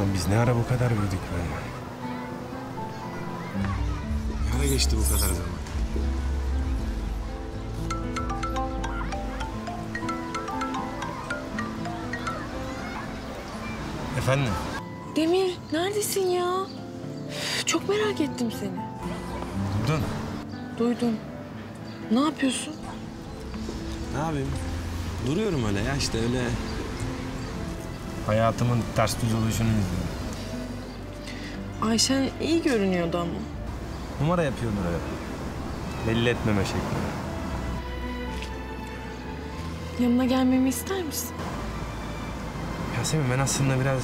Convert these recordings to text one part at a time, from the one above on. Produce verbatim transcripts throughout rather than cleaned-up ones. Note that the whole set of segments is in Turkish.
Lan biz ne ara bu kadar büyüdük be? Ne ara geçti bu kadar zaman? Efendim? Demir, neredesin ya? Çok merak ettim seni. Duydun. Duydum. Ne yapıyorsun? Ne yapayım? Duruyorum öyle ya işte öyle. Hayatımın ters düz oluşunu izliyorum. Ayşen iyi görünüyordu ama. Numara yapıyordur öyle. Belli etmeme şekli. Yanına gelmemi ister misin? Yasemin ben aslında biraz...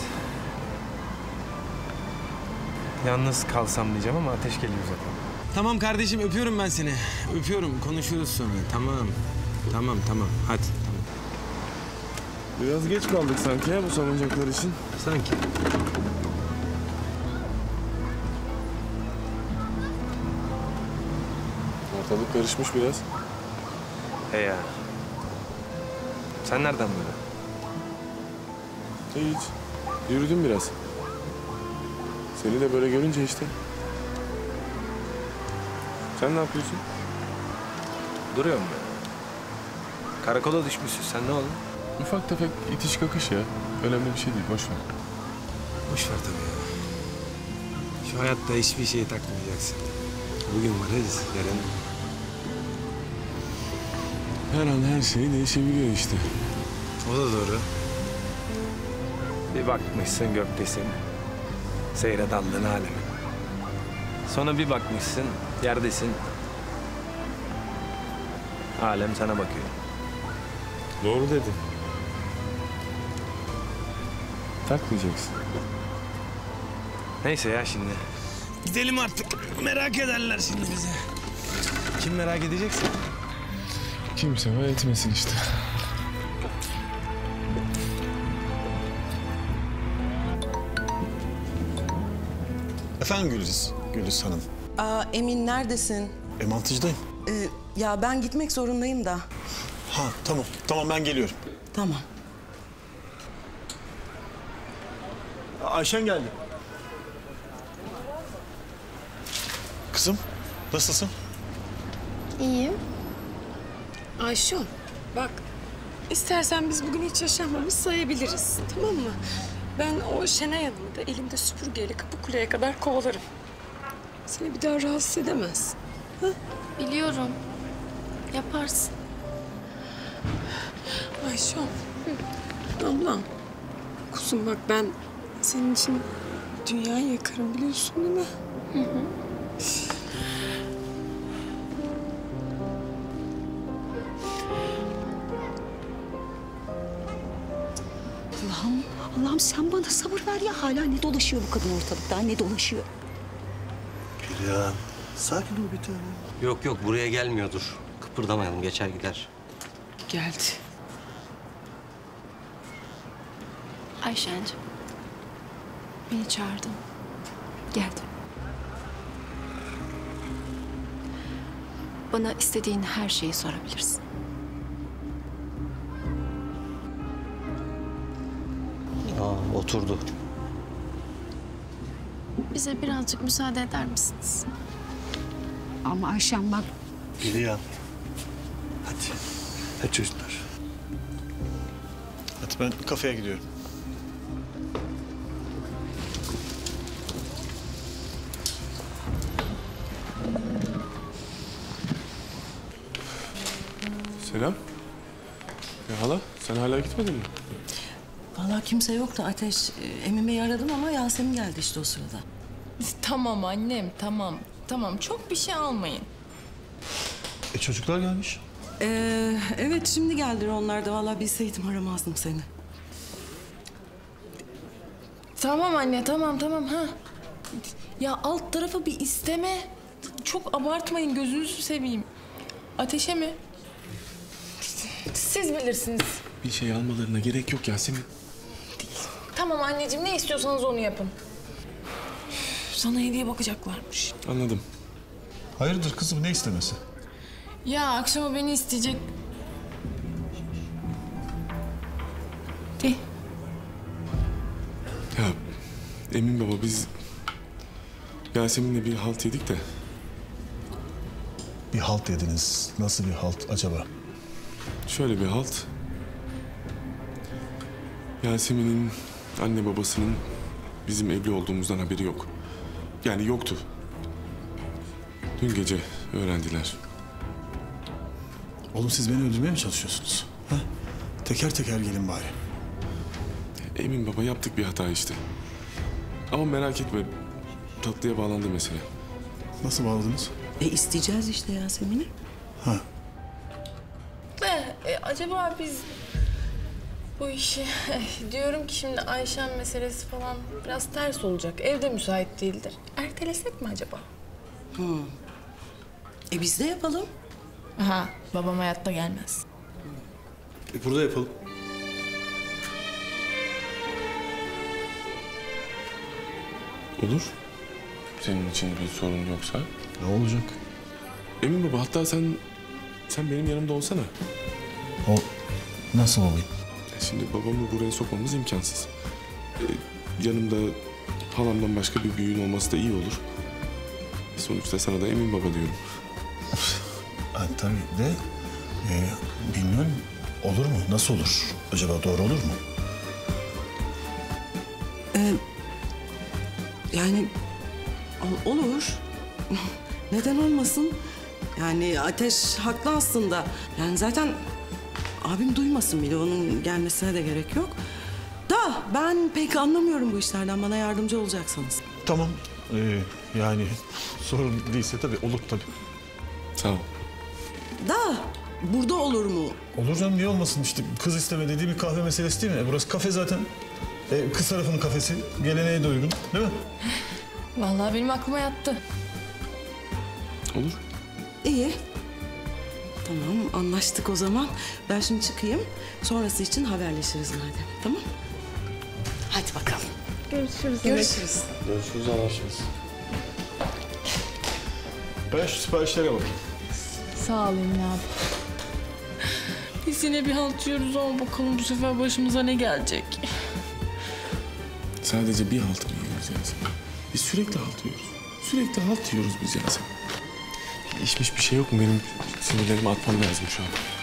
yalnız kalsam diyeceğim ama ateş geliyor zaten. Tamam kardeşim öpüyorum ben seni. Öpüyorum konuşuruz sonra. Tamam. Tamam tamam hadi. Tamam. Biraz geç kaldık sanki ya bu salıncaklar için. Sanki. Ortalık karışmış biraz. He ya. Sen nereden böyle? Hiç. Yürüdüm biraz. Seni de böyle görünce işte. Sen ne yapıyorsun? Duruyorum ben. Karakola düşmüşsün sen ne oldu? Ufak tefek itiş kakış ya. Önemli bir şey değil, boş ver. Boş ver tabii ya. Şu hayatta hiçbir şeyi takmayacaksın. Bugün varız, yarın... Her an her şey değişebiliyor işte. O da doğru. Bir bakmışsın göktesin. Seyre daldın alemi. Sonra bir bakmışsın yerdesin. Alem sana bakıyor. Doğru dedin. Takmayacaksın. Neyse ya şimdi. Gidelim artık. Merak ederler şimdi bizi. Kim merak edecekse? Kimse var etmesin işte. Efendim Güliz, Güliz Hanım. Aa, Emin neredesin? E, mantıcıdayım. Ee, ya ben gitmek zorundayım da. Ha tamam, tamam ben geliyorum. Tamam. Ayşen geldi. Kızım, nasılsın? İyiyim. Ayşe, bak istersen biz bugün hiç yaşanmamış sayabiliriz. Tamam mı? Ben o Şenay Hanım'ı da elimde süpürgeyle Kapıkule'ye kadar kovalarım. Seni bir daha rahatsız edemez. Ha? Biliyorum. Yaparsın. Ayşe, ablam. Kuzum bak ben senin için dünyayı yakarım biliyorsun değil mi? Hı hı. Allah'ım, Allah'ım sen bana sabır ver ya. Hala ne dolaşıyor bu kadın ortalıkta? Ne dolaşıyor? Gülyan, sakin ol bir tane. Yok yok buraya gelmiyordur. Kıpırdamayalım geçer gider. Geldi. Ayşen'cim. Beni çağırdın. Geldim. Bana istediğin her şeyi sorabilirsin. Aa, oturdu. Bize birazcık müsaade eder misiniz? Ama Ayşen bak. Gülyan. Hadi. Hadi çocuklar. Hadi ben kafeye gidiyorum. Selam. Ya hala, sen hala gitmedin mi? Vallahi kimse yoktu Ateş. Ee, Emin Bey'i aradım ama Yasemin geldi işte o sırada. Tamam annem, tamam. Tamam, çok bir şey almayın. E çocuklar gelmiş. Ee, evet şimdi geldiler onlar da. Vallahi bilseydim aramazdım seni. Tamam anne, tamam tamam ha. Ya alt tarafa bir isteme. Çok abartmayın, gözünüzü seveyim. Ateşe mi? Siz bilirsiniz. Bir şey almalarına gerek yok Yasemin. Tamam anneciğim, ne istiyorsanız onu yapın. Sana hediye bakacaklarmış. Anladım. Hayırdır kızım, ne istemesi? Ya akşama beni isteyecek. De. Ya Emin baba biz Yasemin'le bir halt yedik de. Bir halt yediniz. Nasıl bir halt acaba? Şöyle bir halt. Yasemin'in anne babasının bizim evli olduğumuzdan haberi yok. Yani yoktu. Dün gece öğrendiler. Oğlum siz beni öldürmeye mi çalışıyorsunuz? Ha? Teker teker gelin bari. Emin baba yaptık bir hata işte. Ama merak etme. Tatlıya bağlandı mesele. Nasıl bağladınız? E isteyeceğiz işte Yasemin'i. Ha. De, e, acaba biz bu işi eh, diyorum ki şimdi Ayşen meselesi falan biraz ters olacak. Evde müsait değildir. Ertelesek mi acaba? E biz de yapalım. Aha, babam hayatta gelmez. E burada yapalım. Olur. Senin için bir sorun yoksa. Ne olacak? Emin baba hatta sen sen benim yanımda olsana. O nasıl olayım? Ya şimdi babamı buraya sokmamız imkansız. Ee, yanımda halamdan başka bir büyüğün olması da iyi olur. E, sonuçta sana da Emin baba diyorum. Ha, tabii de e, bilmiyorum, olur mu? Nasıl olur? Acaba doğru olur mu? Ee, yani ol- olur. Neden olmasın? Yani Ateş haklı aslında. Yani zaten abim duymasın bile. Onun gelmesine de gerek yok. Da ben pek anlamıyorum bu işlerden. Bana yardımcı olacaksanız. Tamam. Ee, yani sorun değilse tabii olur tabii. Sağ ol. Da burada olur mu? Olur canım, niye olmasın? İşte kız isteme dediği bir kahve meselesi değil mi? E, burası kafe zaten. E, kız tarafının kafesi. Geleneğe de uygun değil mi? Vallahi benim aklıma yattı. Olur. İyi. Tamam, anlaştık o zaman. Ben şimdi çıkayım. Sonrası için haberleşiriz madem. Tamam? Hadi bakalım. Görüşürüz. Görüşürüz. Görüşürüz, anlaşırız. Ben şu siparişlere bakayım. Sağ olun abi. Biz yine bir halt yiyoruz ama bakalım bu sefer başımıza ne gelecek? Sadece bir halt mı yiyoruz Yasemin? Biz sürekli halt yiyoruz. Sürekli halt yiyoruz biz Yasemin. İşmiş bir şey yok mu? Benim sinirlerimi atmam lazım şu an.